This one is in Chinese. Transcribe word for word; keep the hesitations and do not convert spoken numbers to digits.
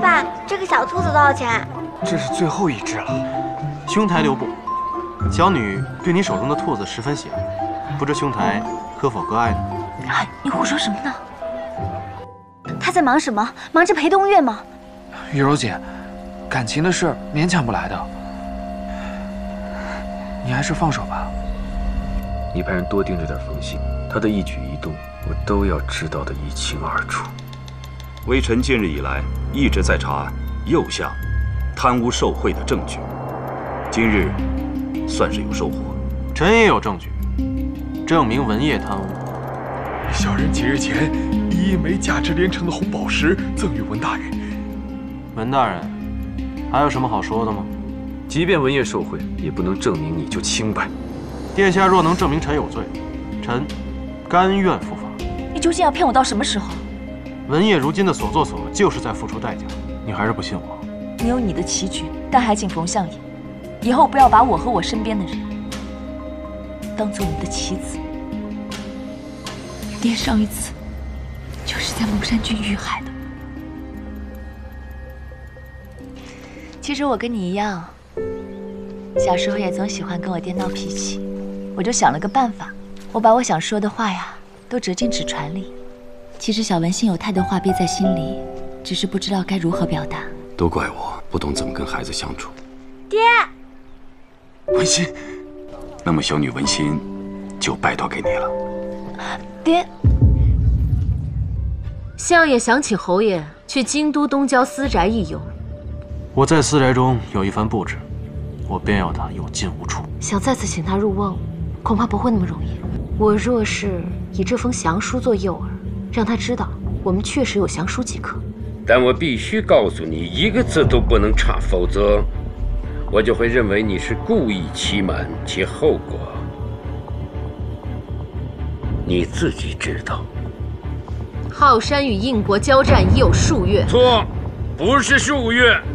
爸，这个小兔子多少钱？ 这是最后一只了。 兄台留步。小女对你手中的兔子十分喜爱，不知兄台可否割爱呢？ 哎，你胡说什么呢？他在忙什么？忙着陪冬月吗？ 雨柔姐，感情的事勉强不来的，你还是放手吧。 你派人多盯着点冯鑫，他的一举一动我都要知道的一清二楚。 微臣近日以来一直在查案右相贪污受贿的证据，今日算是有收获。 臣也有证据，证明文业贪污。 小人几日前以一枚价值连城的红宝石赠与文大人。 文大人，还有什么好说的吗？ 即便文业受贿，也不能证明你就清白。 殿下若能证明臣有罪，臣甘愿伏法。 你究竟要骗我到什么时候？ 文业如今的所作所为，就是在付出代价。你还是不信我？ 你有你的棋局，但还请冯相爷，以后不要把我和我身边的人当做你的棋子。爹上一次就是在蒙山郡遇害的。其实我跟你一样，小时候也总喜欢跟我爹闹脾气。我就想了个办法，我把我想说的话呀，都折进纸船里。其实小文心有太多话憋在心里，只是不知道该如何表达。 都怪我不懂怎么跟孩子相处。 爹， 文心，那么小女文心就拜托给你了。 爹， 相爷想请侯爷去京都东郊私宅一游。 我在私宅中有一番布置，我便要他有进无出。 想再次请他入瓮，恐怕不会那么容易。我若是以这封降书做诱饵，让他知道我们确实有降书即可。 但我必须告诉你，一个字都不能差，否则我就会认为你是故意欺瞒，其后果你自己知道。 浩山与应国交战已有数月。 错，不是数月。